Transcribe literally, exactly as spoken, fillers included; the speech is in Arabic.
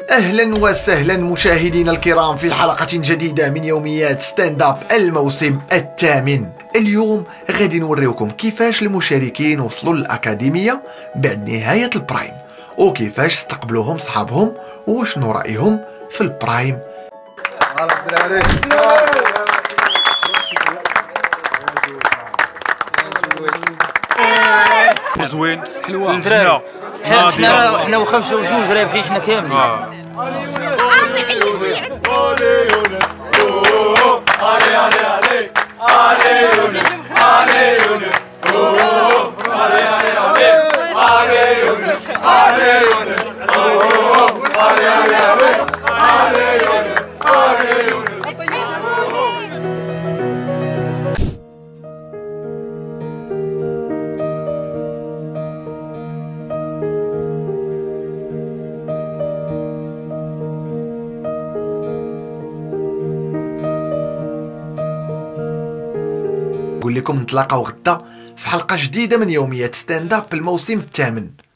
أهلا وسهلا مشاهدينا الكرام في حلقة جديدة من يوميات ستاند اب الموسم الثامن. اليوم غادي نوريوكم كيفاش المشاركين وصلوا للأكاديمية بعد نهاية البرايم، وكيفاش استقبلوهم صحابهم وشنو رأيهم في البرايم. زوين حلوه حنا حنا حنا وخمسه وجوج رابحين حنا كاملين. نقول لكم نتلاقاو غدا في حلقة جديدة من يوميات ستاند اب الموسم الثامن.